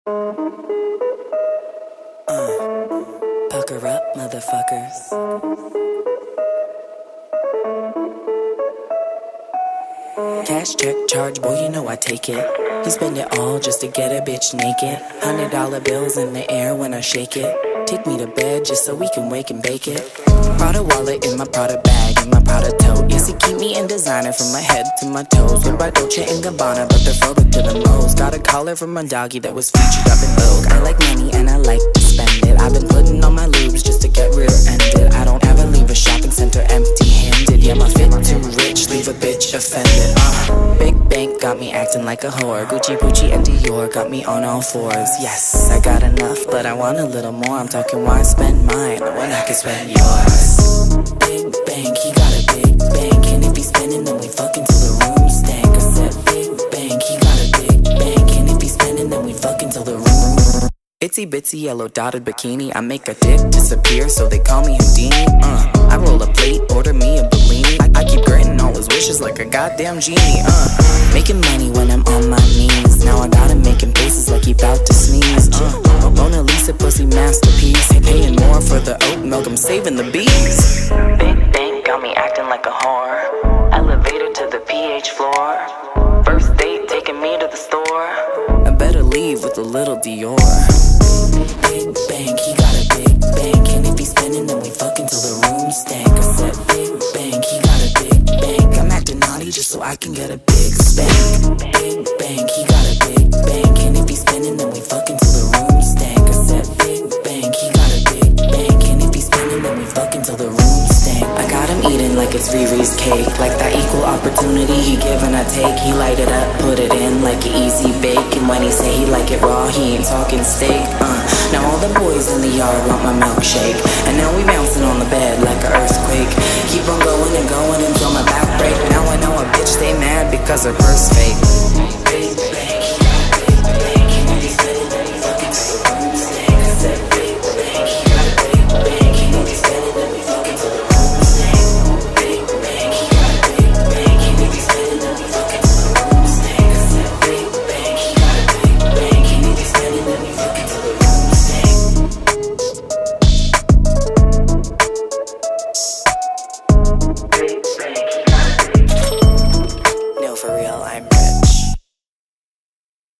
Pucker up, motherfuckers. Cash check charge, boy, you know I take it. He spend it all just to get a bitch naked. $100 bills in the air when I shake it. Take me to bed just so we can wake and bake it. Prada wallet in my Prada bag, in my Prada tote. Yes, he keep me in designer from my head to my toes. Goodbye Dolce and Gabbana, but they're phobic to the most. Got a collar from my doggy that was featured up in Vogue. I like money and I like to spend it. I've been putting on my lubes just to get rear-ended. I don't ever leave a shopping center empty-handed. Yeah, my fit too rich, leave a bitch offended. Big bank got me acting like a whore. Gucci, Gucci, and Dior got me on all fours. Yes, I got enough, but I want a little more. I'm talking why spend mine when I can spend yours. Big bank, he got a big bank, and if he's spending, then we fucking till the room stank. I said big bank, he got a big bank, and if he's spending, then we fucking till the room. Itsy bitsy yellow dotted bikini, I make a dick disappear, so they call me Houdini. I roll a plate, order me a Bellini. I keep granting all his wishes like a goddamn genie. Making money when I'm on my knees. Now I got him making faces like he bout to sneeze. Mona Lisa pussy masterpiece. Paying more for the oat milk, I'm saving the bees. Big bank got me acting like a whore. Elevator to the PH floor. First date taking me to the store. I better leave with a little Dior. Big bank, he got a big bank, and if he's spending, then we fucking till the room stank. I said big bank, he got a big bank. I'm acting naughty just so I can get a big spank. Big bank, he got a big bank, and if he's spending, then we fucking till the room stank. I said big bank, he got a big bank, and if he's spending, then we fucking till the room stank. I got him eating like it's Riri's cake, like that equal opportunity he give and I take. He light it up, put it in like an easy bake, and when he say he like it raw, he ain't talking steak. Now all the boys in the yard want my milkshake, and now we bouncing on the bed like an earthquake. Keep on going and going until my back break. Now I know a bitch stay mad because her purse fake.